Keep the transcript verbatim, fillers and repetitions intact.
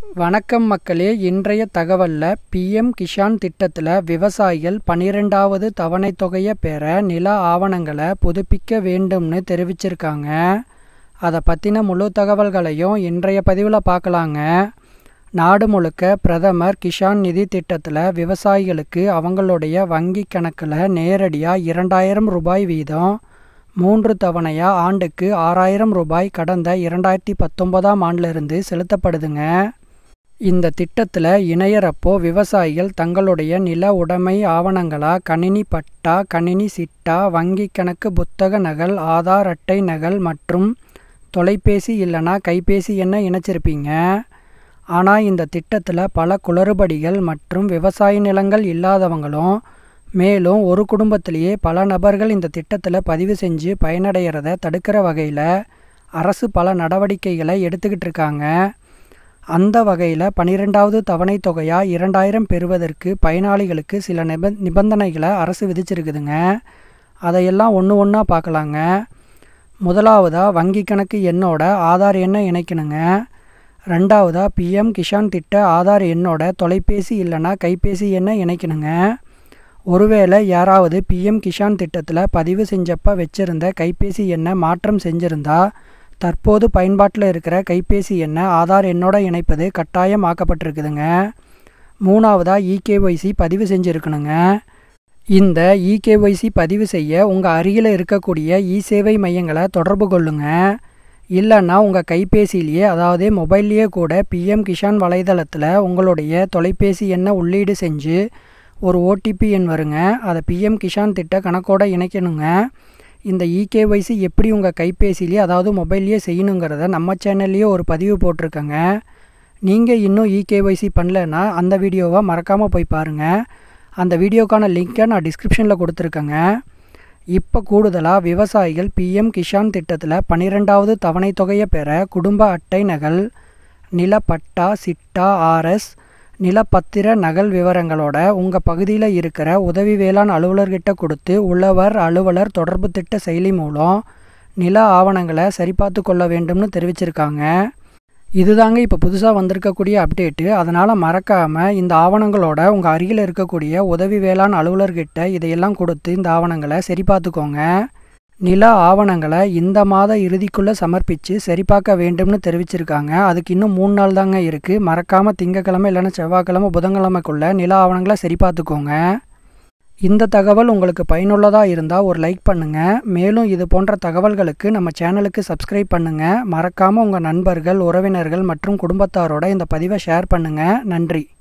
வணக்கம் மக்களே, இன்றைய தகவல்ல பிஎம் கிசான் திட்டத்தில் விவசாயிகள் பன்னிரெண்டாவது தவணை தொகையை பெற நில ஆவணங்களை புதுப்பிக்க வேண்டும்னு தெரிவிச்சிருக்காங்க. அதை பற்றின முழு தகவல்களையும் இன்றைய பதிவில் பார்க்கலாங்க. நாடு முழுக்க பிரதமர் கிசான் நிதி திட்டத்தில் விவசாயிகளுக்கு அவங்களுடைய வங்கி கணக்கில் நேரடியாக இரண்டாயிரம் ரூபாய் வீதம் மூன்று தவணையாக ஆண்டுக்கு ஆறாயிரம் ரூபாய் கடந்த இரண்டாயிரத்தி பத்தொன்பதாம் ஆண்டிலிருந்து செலுத்தப்படுதுங்க. இந்த திட்டத்தில் இணையறப்போ விவசாயிகள் தங்களுடைய நில உடைமை ஆவணங்களாக கணினி பட்டா, கணினி சிட்டா, வங்கி கணக்கு புத்தக நகல், ஆதார் அட்டை நகல் மற்றும் தொலைபேசி இல்லைனா கைபேசி எண்ணை இணைச்சிருப்பீங்க. ஆனால் இந்த திட்டத்தில் பல குளறுபடிகள் மற்றும் விவசாய நிலங்கள் இல்லாதவங்களும் மேலும் ஒரு குடும்பத்திலேயே பல நபர்கள் இந்த திட்டத்தில் பதிவு செஞ்சு பயனடைகிறத தடுக்கிற வகையில் அரசு பல நடவடிக்கைகளை எடுத்துக்கிட்டு இருக்காங்க. அந்த வகையில் பன்னிரெண்டாவது தவணை தொகையாக இரண்டாயிரம் பெறுவதற்கு பயனாளிகளுக்கு சில நிப நிபந்தனைகளை அரசு விதிச்சிருக்குதுங்க. அதையெல்லாம் ஒன்று ஒன்றா பார்க்கலாங்க. முதலாவதாக வங்கி கணக்கு எண்ணோட ஆதார் எண்ணை இணைக்கணுங்க. ரெண்டாவதாக பிஎம் கிசான் திட்ட ஆதார் எண்ணோட தொலைபேசி இல்லைனா கைபேசி எண்ணை இணைக்கணுங்க. ஒருவேளை யாராவது பிஎம் கிசான் திட்டத்தில் பதிவு செஞ்சப்ப வச்சிருந்த கைபேசி எண்ணை மாற்றம் செஞ்சுருந்தா தற்போது பயன்பாட்டில் இருக்கிற கைபேசி எண்ணை ஆதார் எண்ணோட இணைப்பது கட்டாயம் ஆக்கப்பட்டிருக்குதுங்க. மூணாவதாக இ-kyc பதிவு செஞ்சுருக்கணுங்க. இந்த இ-kyc பதிவு செய்ய உங்கள் அருகில் இருக்கக்கூடிய இ சேவை மையங்களை தொடர்பு கொள்ளுங்க. இல்லைன்னா உங்கள் கைபேசியிலேயே அதாவது மொபைல்லையே கூட பிஎம் கிசான் வலைதளத்தில் உங்களுடைய தொலைபேசி எண்ணை உள்ளீடு செஞ்சு ஒரு ஓடிபி எண் வருங்க. அதை பிஎம் கிசான் திட்ட கணக்கோடு இணைக்கணுங்க. இந்த இ-kyc எப்படி உங்கள் கைபேசிலேயே அதாவது மொபைல்லையே செய்யணுங்கிறத நம்ம சேனல்லையே ஒரு பதிவு போட்டிருக்கேங்க. நீங்கள் இன்னும் இ-kyc பண்ணலைன்னா அந்த வீடியோவை மறக்காமல் போய் பாருங்கள். அந்த வீடியோக்கான லிங்க்கை நான் டிஸ்கிரிப்ஷனில் கொடுத்துருக்கேங்க. இப்போ கூடுதலாக விவசாயிகள் பிஎம் கிசான் திட்டத்தில் பன்னிரெண்டாவது தவணை தொகையை பெற குடும்ப அட்டை நகல், நிலப்பட்டா, சிட்டா, ஆர்எஸ், நிலப்பத்திர நகல் விவரங்களோட உங்கள் பகுதியில் இருக்கிற உதவி வேளாண் அலுவலர்கிட்ட கொடுத்து உழவர் அலுவலர் தொடர்பு திட்ட செயலி மூலம் நில ஆவணங்களை சரிபார்த்து கொள்ள வேண்டும்னு தெரிவிச்சிருக்காங்க. இதுதாங்க இப்போ புதுசாக வந்திருக்கக்கூடிய அப்டேட்டு. அதனால் மறக்காமல் இந்த ஆவணங்களோட உங்கள் அருகில் இருக்கக்கூடிய உதவி வேளாண் அலுவலர்கிட்ட இதையெல்லாம் கொடுத்து இந்த ஆவணங்களை சரிபார்த்துக்கோங்க. நில ஆவணங்களை இந்த மாத இறுதிக்குள்ளே சமர்ப்பித்து சரிபார்க்க வேண்டும்னு தெரிவிச்சிருக்காங்க. அதுக்கு இன்னும் மூணு நாள் தாங்க இருக்குது. மறக்காமல் திங்கக்கிழமை இல்லைன்னா செவ்வாய்க்கிழமை புதன்கிழமைக்குள்ளே நில ஆவணங்களை சரிபார்த்துக்கோங்க. இந்த தகவல் உங்களுக்கு பயனுள்ளதாக இருந்தால் ஒரு லைக் பண்ணுங்கள். மேலும் இது போன்ற தகவல்களுக்கு நம்ம சேனலுக்கு சப்ஸ்கிரைப் பண்ணுங்கள். மறக்காமல் உங்கள் நண்பர்கள், உறவினர்கள் மற்றும் குடும்பத்தாரோட இந்த பதிவை ஷேர் பண்ணுங்கள். நன்றி.